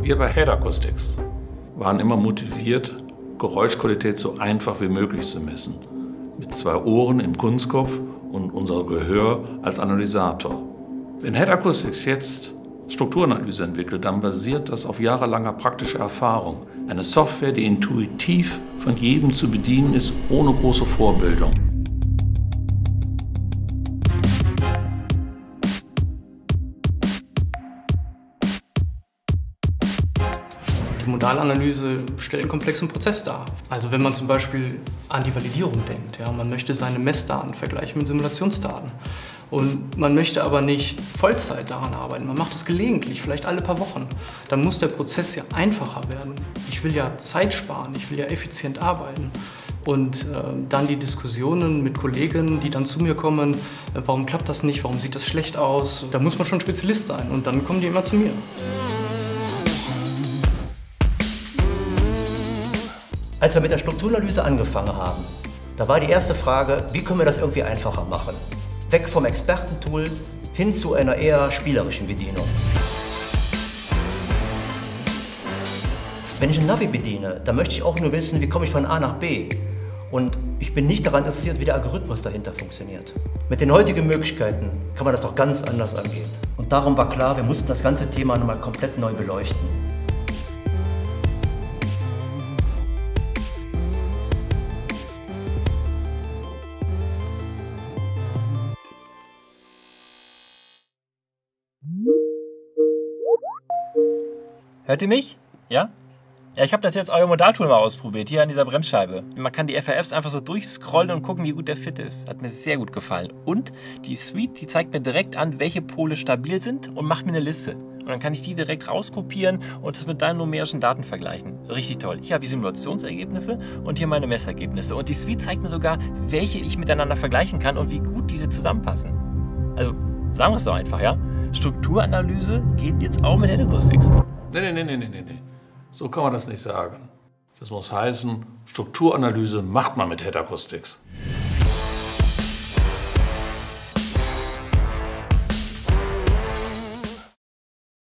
Wir bei Head Acoustics waren immer motiviert, Geräuschqualität so einfach wie möglich zu messen. Mit 2 Ohren im Kunstkopf und unser Gehör als Analysator. Wenn Head Acoustics jetzt Strukturanalyse entwickelt, dann basiert das auf jahrelanger praktischer Erfahrung. Eine Software, die intuitiv von jedem zu bedienen ist, ohne große Vorbildung. Die Modalanalyse stellt einen komplexen Prozess dar. Also wenn man zum Beispiel an die Validierung denkt, ja, man möchte seine Messdaten vergleichen mit Simulationsdaten und man möchte aber nicht Vollzeit daran arbeiten, man macht es gelegentlich, vielleicht alle paar Wochen, dann muss der Prozess ja einfacher werden. Ich will ja Zeit sparen, ich will ja effizient arbeiten. Und dann die Diskussionen mit Kollegen, die dann zu mir kommen, warum klappt das nicht, warum sieht das schlecht aus, da muss man schon Spezialist sein und dann kommen die immer zu mir. Als wir mit der Strukturanalyse angefangen haben, da war die erste Frage, wie können wir das irgendwie einfacher machen? Weg vom Expertentool hin zu einer eher spielerischen Bedienung. Wenn ich ein Navi bediene, dann möchte ich auch nur wissen, wie komme ich von A nach B. Und ich bin nicht daran interessiert, wie der Algorithmus dahinter funktioniert. Mit den heutigen Möglichkeiten kann man das doch ganz anders angehen. Und darum war klar, wir mussten das ganze Thema nochmal komplett neu beleuchten. Hört ihr mich? Ja? Ja, ich habe das jetzt euer Modaltool mal ausprobiert, hier an dieser Bremsscheibe. Man kann die FRFs einfach so durchscrollen und gucken, wie gut der Fit ist. Hat mir sehr gut gefallen. Und die Suite, die zeigt mir direkt an, welche Pole stabil sind und macht mir eine Liste. Und dann kann ich die direkt rauskopieren und das mit deinen numerischen Daten vergleichen. Richtig toll. Hier habe ich Simulationsergebnisse und hier meine Messergebnisse. Und die Suite zeigt mir sogar, welche ich miteinander vergleichen kann und wie gut diese zusammenpassen. Also, sagen wir es doch einfach, ja? Strukturanalyse geht jetzt auch mit Head Acoustics. Nee. So kann man das nicht sagen. Das muss heißen, Strukturanalyse macht man mit Head Acoustics.